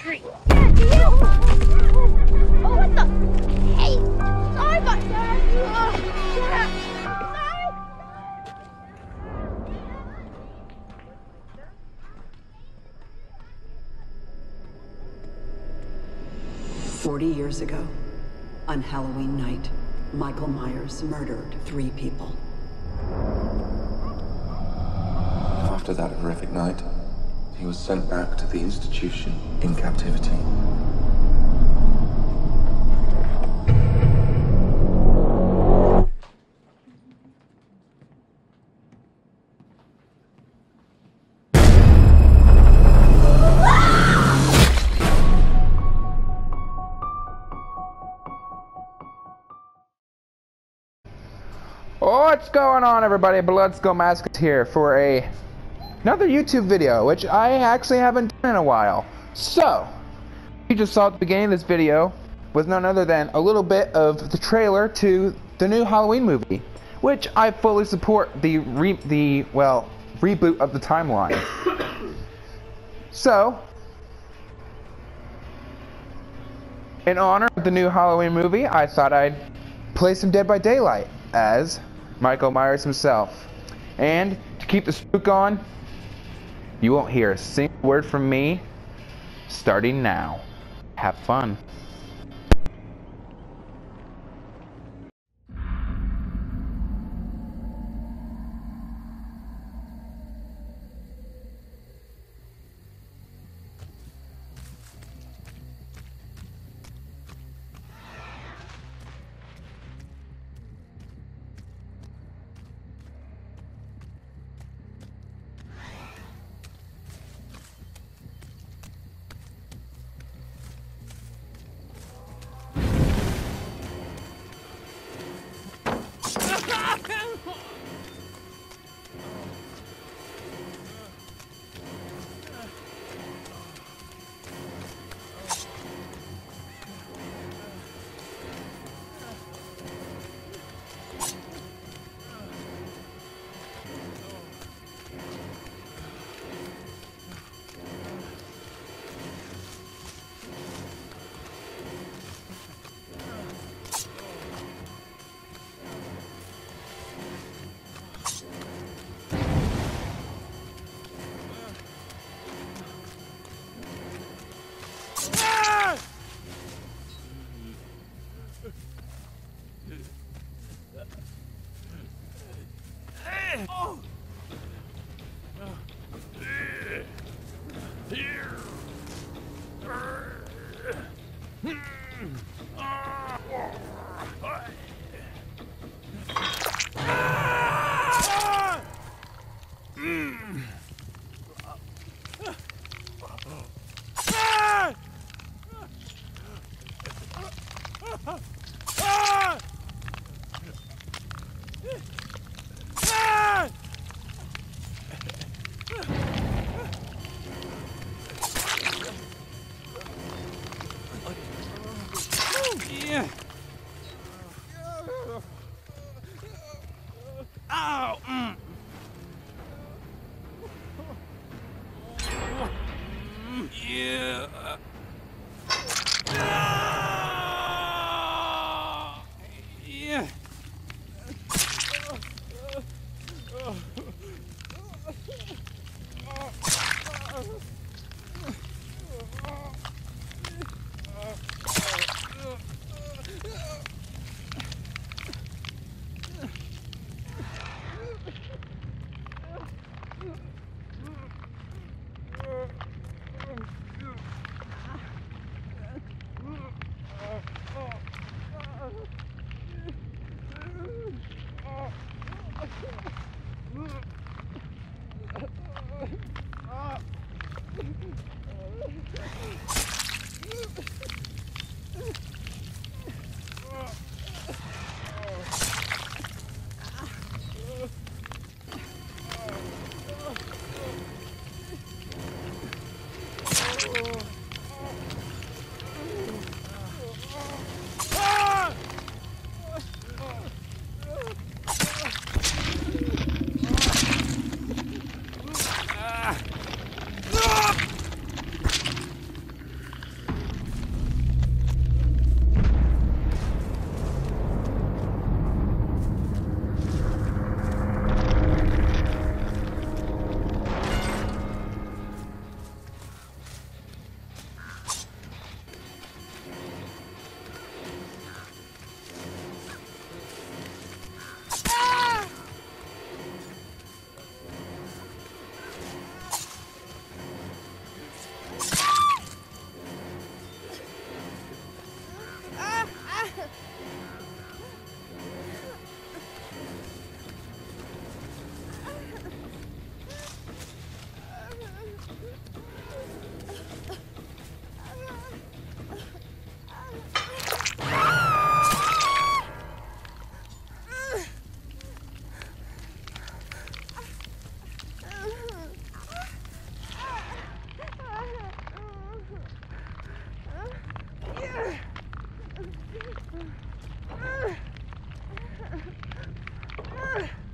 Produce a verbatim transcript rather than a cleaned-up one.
trick. Yeah, yeah. Oh, what the? Hey, sorry about that. Oh, yeah. Forty years ago, on Halloween night, Michael Myers murdered three people. After that horrific night, he was sent back to the institution in captivity. What's going on, everybody? Bloodsko Masked here for a another YouTube video, which I actually haven't done in a while. So, you just saw at the beginning of this video was none other than a little bit of the trailer to the new Halloween movie, which I fully support the re the well reboot of the timeline. So, in honor of the new Halloween movie, I thought I'd play some Dead by Daylight as Michael Myers himself. And to keep the spook on, you won't hear a single word from me starting now. Have fun. Ow! Mm. Yeah. Ah! Yeah. Uh, uh, uh, uh.